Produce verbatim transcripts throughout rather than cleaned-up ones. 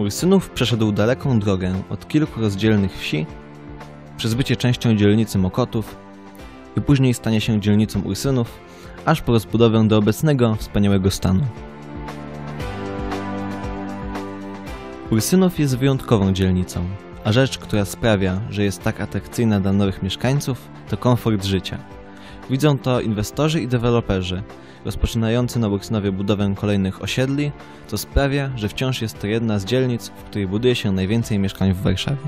Ursynów przeszedł daleką drogę od kilku rozdzielnych wsi, przez bycie częścią dzielnicy Mokotów i później stanie się dzielnicą Ursynów, aż po rozbudowę do obecnego, wspaniałego stanu. Ursynów jest wyjątkową dzielnicą, a rzecz, która sprawia, że jest tak atrakcyjna dla nowych mieszkańców, to komfort życia. Widzą to inwestorzy i deweloperzy, rozpoczynający na Ursynowie budowę kolejnych osiedli, co sprawia, że wciąż jest to jedna z dzielnic, w której buduje się najwięcej mieszkań w Warszawie.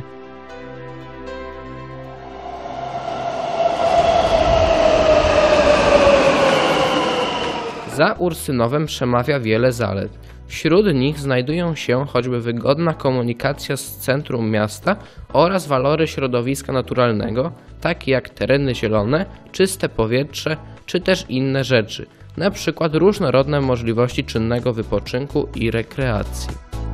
Za Ursynowem przemawia wiele zalet. Wśród nich znajdują się choćby wygodna komunikacja z centrum miasta oraz walory środowiska naturalnego, takie jak tereny zielone, czyste powietrze czy też inne rzeczy, na przykład różnorodne możliwości czynnego wypoczynku i rekreacji.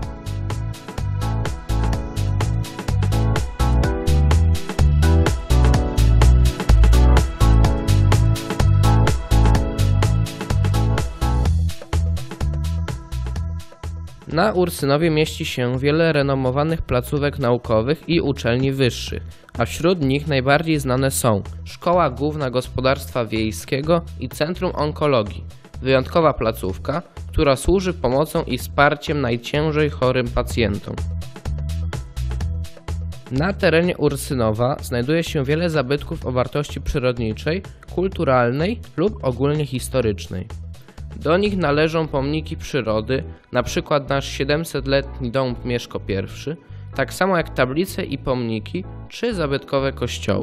Na Ursynowie mieści się wiele renomowanych placówek naukowych i uczelni wyższych, a wśród nich najbardziej znane są Szkoła Główna Gospodarstwa Wiejskiego i Centrum Onkologii, wyjątkowa placówka, która służy pomocą i wsparciem najciężej chorym pacjentom. Na terenie Ursynowa znajduje się wiele zabytków o wartości przyrodniczej, kulturalnej lub ogólnie historycznej. Do nich należą pomniki przyrody, np. nasz siedemsetletni dom Mieszko I, tak samo jak tablice i pomniki czy zabytkowe kościoły.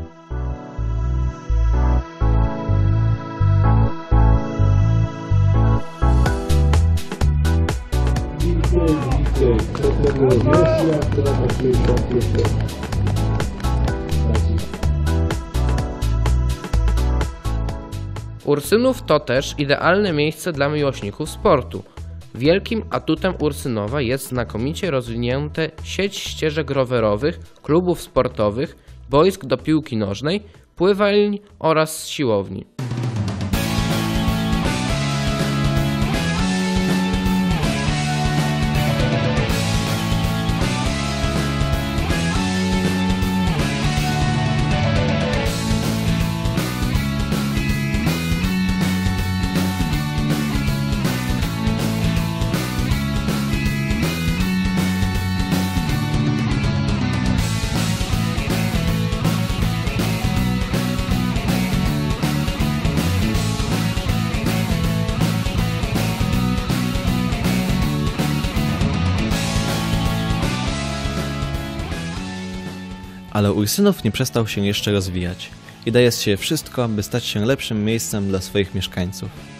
Ursynów to też idealne miejsce dla miłośników sportu. Wielkim atutem Ursynowa jest znakomicie rozwinięte sieć ścieżek rowerowych, klubów sportowych, boisk do piłki nożnej, pływalni oraz siłowni. Ale Ursynów nie przestał się jeszcze rozwijać i daje z siebie wszystko, by stać się lepszym miejscem dla swoich mieszkańców.